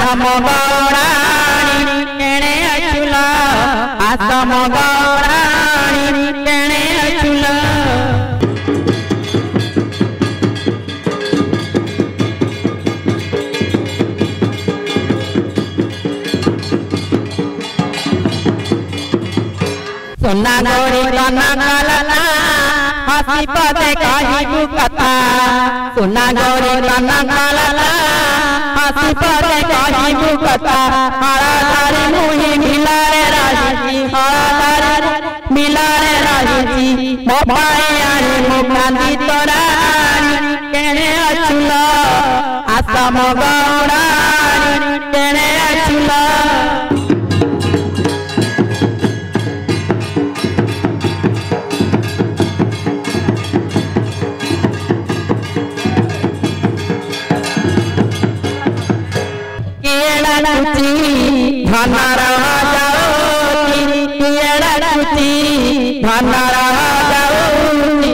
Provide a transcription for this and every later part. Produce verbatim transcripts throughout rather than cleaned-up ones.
आसम गौराणी केणे अचुला आसम गौराणी केणे अचुला सुना गोरी कना कलना हसी पदे कही कथा सुना गोरी कना कलना हसी पदे कही कथा हरा तारी मुही मिलारे राजी हरा तारी मिलारे राजी मोबाई आनी मुकांदी तोरानी केणे अचुला आसम गौराणी केणे अचुला धनरा जाऊनी किएड़ा कुची धनरा जाऊनी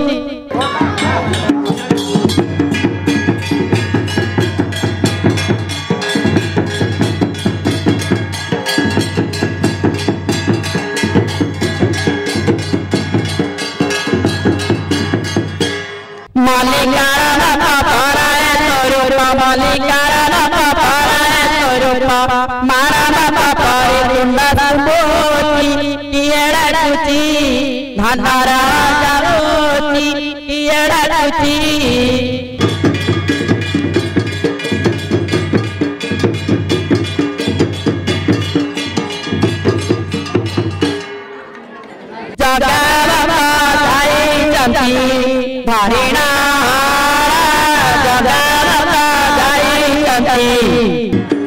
मालिकारा पापा तोरूपा मालिकारा पापा तोरूपा मारा बाबा पारे दुंडा सुबोती किएड़ा कुची धनरा जाऊनी किएड़ा कुची जगा बाबा जाई चंदी धारिणा जगा बाबा जाई चंदी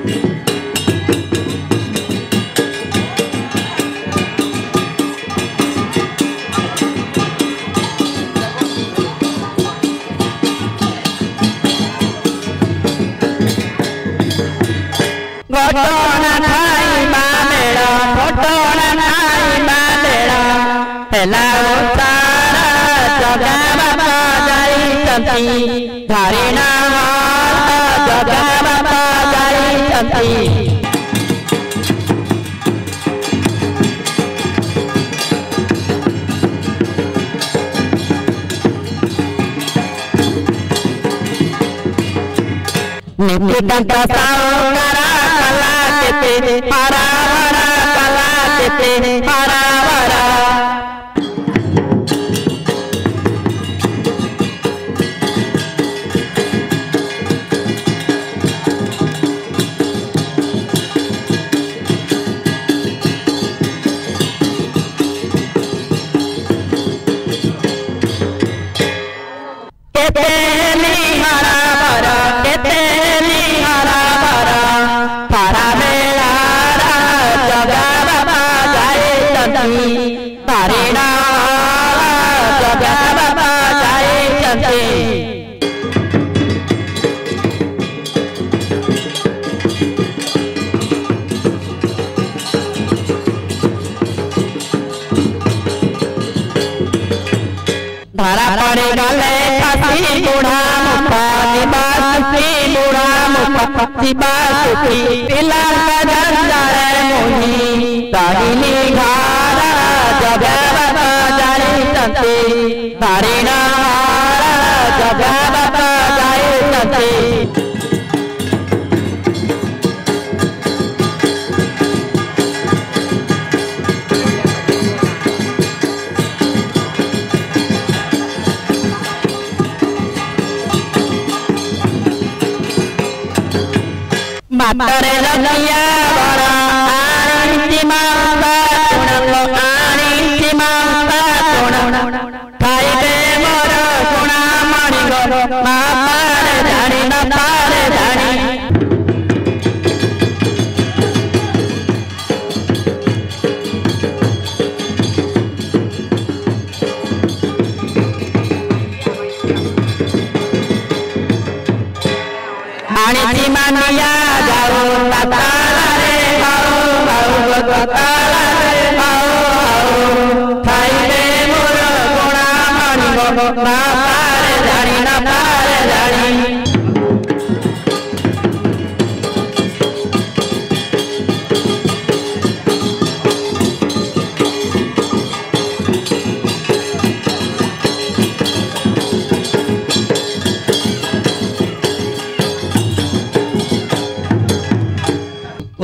घटना ठाई बामेड़ा घटना ठाई बामेड़ा पहला उतारा जगा बाबा जाई चंदी धारिणा जगा बाबा जाई चंदी नित्य सावरा कला देते हरा हरा कला देते हरा हरा केते नी हरा भरा केते धारिणा जगा बाबा जाई चंदी धरा पड़े गले काशी बूढ़ा मुखा दिबासुकी बूढ़ा मुखा दिबासुकी पिला का जंजारे मोही दाहिनी घारा जगा बाबा जाई चंदी धारिणा जगा बाबा जाई चंदी मातरे लगिया बड़ा आनी माता सुनो आनी माता सुनो खाई दे मोर सुना मणि गो मातारे जानी न तारे जानी आनी मानिया जाओ ताला रे आओ आओ ताला रे आओ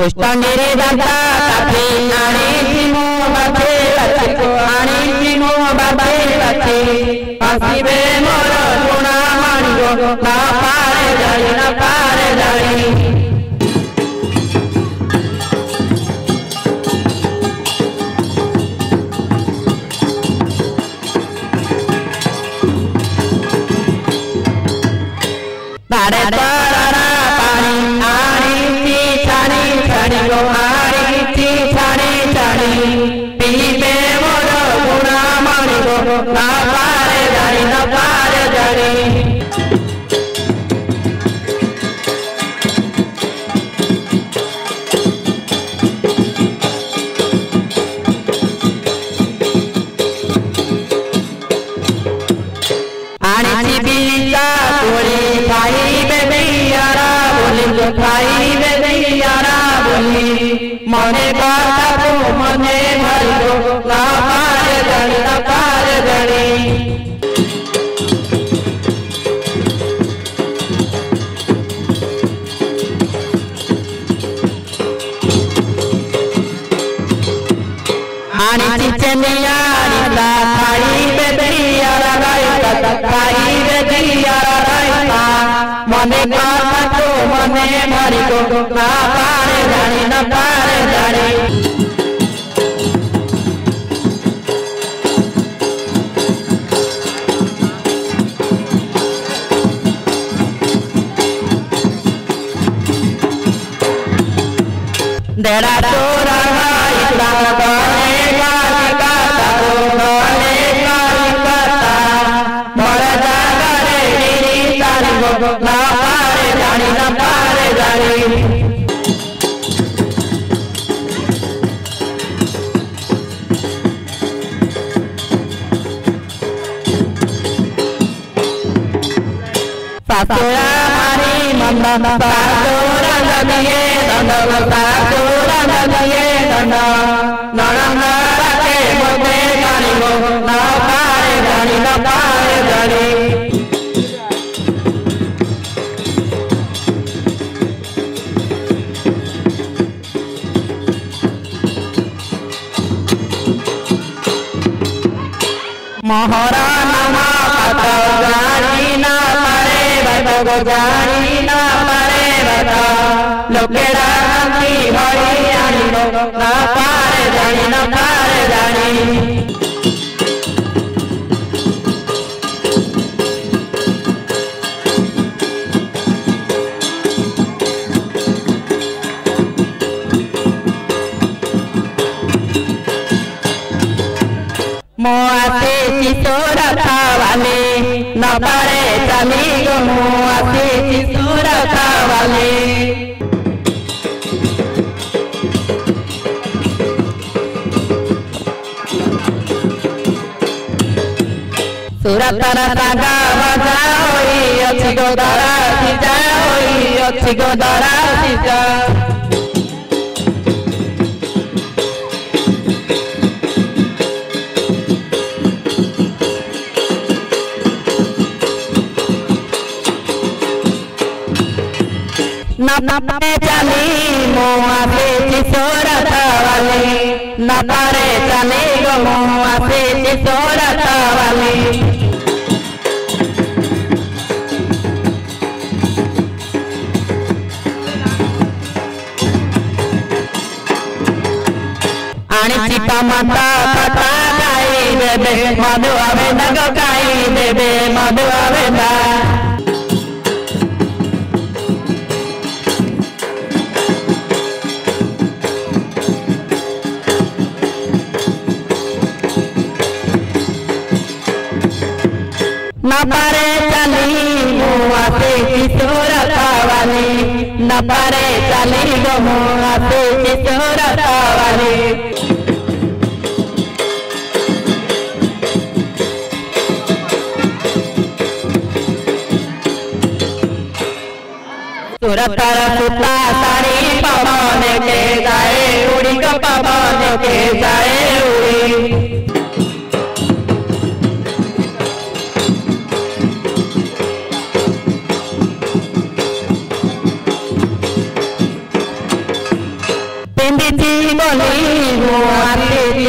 पुष्पगिरी दाता काफी आनी मो बाबे लक्ष्मी आनी मो बाबे लक्ष्मी हसीबे मोर गुणा मानिगो ना पारे जाई ना पारे जाई तारे तारा पानी आनी छानी छानी गो आनी छानी छानी पीबे मोर गुणा मानिगो ना पारे जाई ना पारे जाई आनी बीजा तोड़ी खाई बेबी यारा बोली खाई बेबी यारा बोली मने बाता को मने भरी गो ना पारे जानी ना पारे जानी आनी चिचनिया रीता खाई बेबी यारा गायता खाई बेबी यारा गायता मने बाता को मने भरी गो ना पारे जानी ना पारे जानी देरा तोरा इतना गाने गाने गाता तो गाने गाने गाता मर जागा रे नीरी तारी गो ना पारे जानी ना पारे जानी सासुरा मारी मंदा सासुरा नदिये दंड सासुरा नदिये दंड नरंगा के मोते जानी गो ना पारे जानी ना पारे जानी मोहरा नमा पता जानी ना पारे बतो जानी ना पारे बता लोकेरा की हरी आनी गो ना पारे जानी ना पारे जानी मोआसे चिसोरा थावाले न पारे चली गो मोआसे चिसोरा थावाले सुरतरा सागा बजा होई अच्छी गो दरा सीजा होई अच्छी गो दरा सीजा न पारे चली मोआसे चिसोरा थावाले न पारे चली गो मोआसे चिसोरा थावाले आनी चिपा माता पता गाई देबे मधु आवे नगो गाई देबे मधु आवे ना न पारे चली मोआसे चिसोरा थावाले न पारे चली गो मोआसे चिसोरा थावाले सुरतरा सुता साड़ी पवन के जाए उड़ी को पवन के जाए उड़ी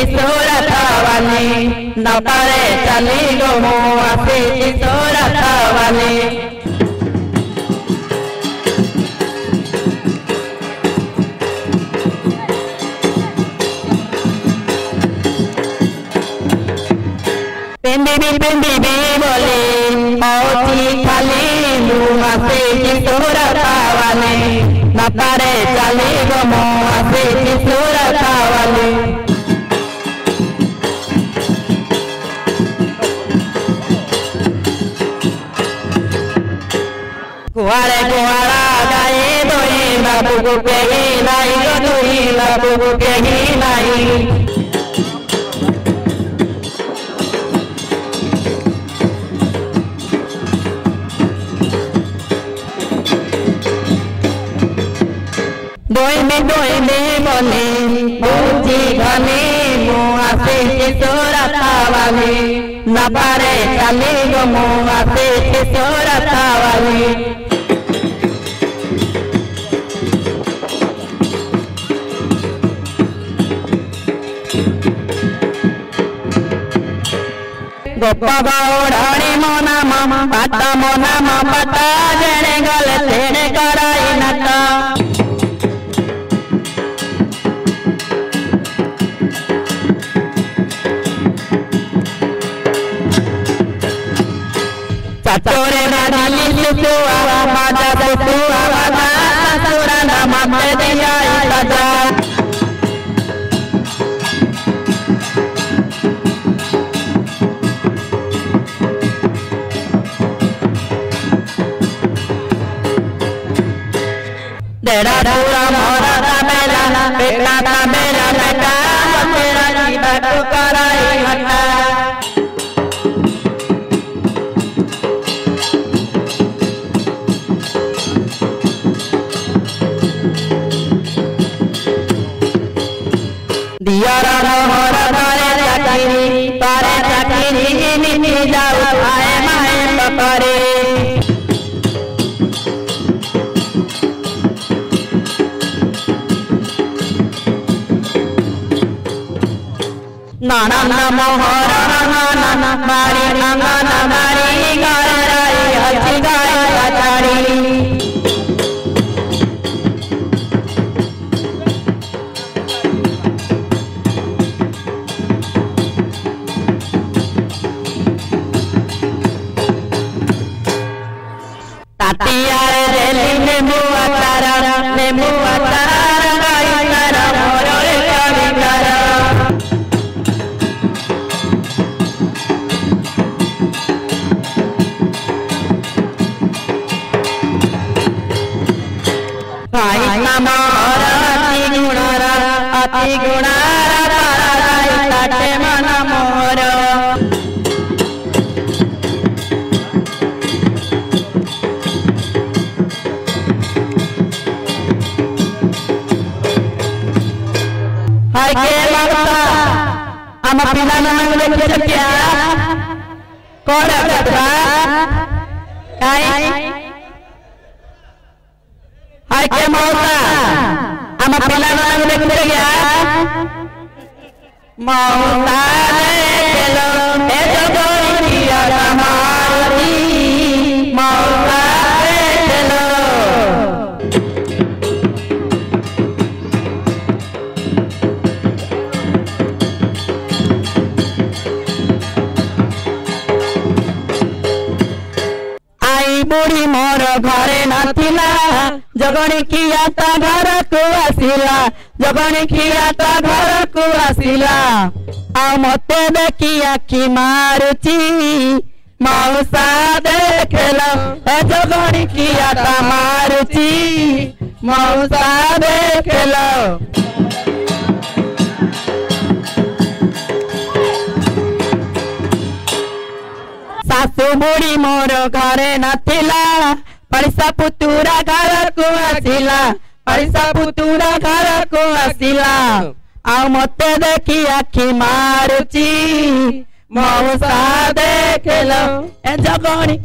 सूरत वाली न परे चली गो मो आसी सूरत वाली पिंडी पिंडी भी बोली मौती खाली मुँह से सूरत वाली न परे चली गो मुँह से सूरत वाली कुआरे कुआरा गाए दोई बाबू को पेगी लाई गो दोई बाबू को पेगी लाई दोई में दोई में बोले बूझी घने मुँह से सूरत वाली न परे चली गो मुँह से सूरत वाली गोपा बाउडाणी मोना मामा पाता मोना मा पता जने गल तेने कराई नता चतोरे नानी सुसुआ माता सुसुआ माता ससुरा ना माते दिया सजा तेरा पूरा मोरा का बेला बेटा का बेला बेटा तेरा जीवा को कराई हटा दियारा मोहरा तारे चाकरी तारे चाकरी नीचे जाओ आए माए पकड़े नाना ना मोहरा नाना ना मारी नाना मारी गाराई हची गाय चाड़ी तातिया रेली नेमू अचारा नेमू अचारा गाई करा मोरो रे कवि करा भाई नमोरा अति गुणारा अति गुणारा तारा राई ताटे मन मोरो हर के लगता हम पिला नंग लेके क्या कौन करता काई हर के मौका हम पिला नंग लेके क्या मौका लेके लो ए जो कोई किया हमारी मौका लेके लो बुढ़ी मोर घरे नथिला जगणी किया ता घर को आसिला जगणी किया ता घर को आसिला आ मते देखी आखी मारुची मौसा देखलो ए जगणी किया ता मारुची मौसा देखलो सासु बुढ़ी मोर घरे नथिला पैसा पुतुरा घर को आसिला पैसा पुतुरा घर को आसिला आ मते देखी आखी मारुची मौसा देखलो ए जगणी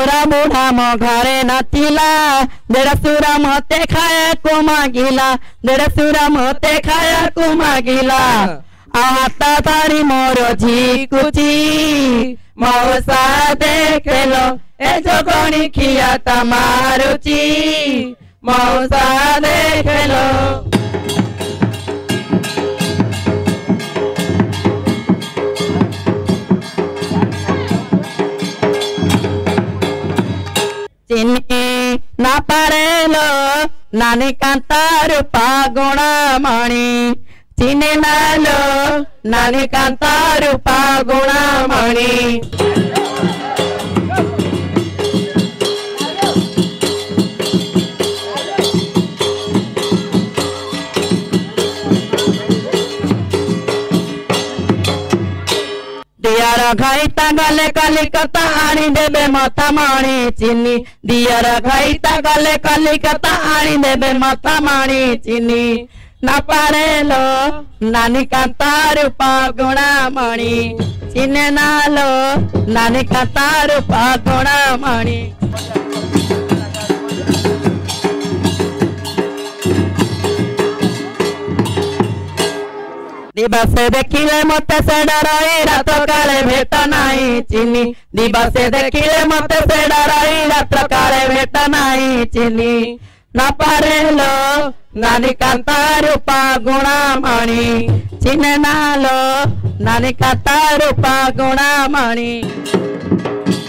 बुढ़ा बुढ़ा मो घरे नथिला देड़सुरा मते खाए को मागिला देड़सुरा मते खाए को मागिला आता तारी मोर झिकुची मौसा देखलो ए जोगणी खिया तमारुची मौसा देखलो चिन्नी ना पारेलो नानी कांतार पागुणा मणि चिन्नी नालो नानी कांतार पागुणा मणि दियार घाईता गले कलिकता आनी देबे माथा माणी चिन्नी दियार घाईता गले कलिकता आनी देबे माथा माणी चिन्नी ना पारेलो नानी कांतार पागुणा मणि चिन्ने नालो नानी कांतार पागुणा मणि दिवसे देखिले मते से डराई रात काले भेट नाही चिन्नी दिवसे देखिले मते से डराई रात काले भेट नाही चिन्नी ना पारेलो नानी कांतार पागुणा मणि चिन्ने नालो नानी कांतार पागुणा मणि।